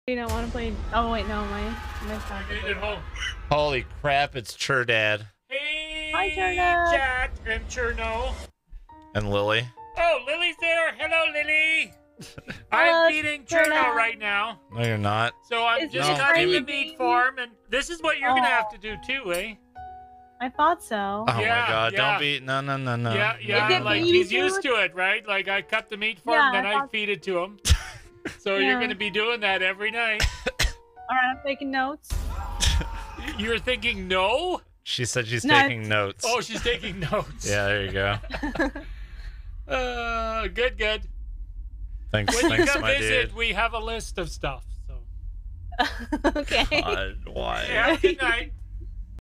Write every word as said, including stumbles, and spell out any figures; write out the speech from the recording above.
You don't want to play. Oh wait, no, my my phone. Made it home. Holy crap! It's chirdad. Hey, Hi, Cherno. Chat and Cherno. And Lily. Oh, Lily's there. Hello, Lily. Hello, I'm feeding Cherno. Cherno right now. No, you're not. So I'm Is just it cutting the crazy? meat for him, and this is what you're Oh. gonna have to do too, eh? I thought so. Oh Yeah, my god! yeah. Don't be. No, no, no, no. Yeah, yeah. it Like me he's to used it? to it, right? Like I cut the meat for Yeah, him, then I I thought- feed it to him. So Yeah. you're gonna be doing that every night. All right, I'm taking notes. You're thinking no? She said she's No, taking notes. Oh, she's taking notes. Yeah, there you go. Uh, good, good. Thanks, When you thanks, come my visit, dude. we have a list of stuff. So Okay. God, why? yeah, good night.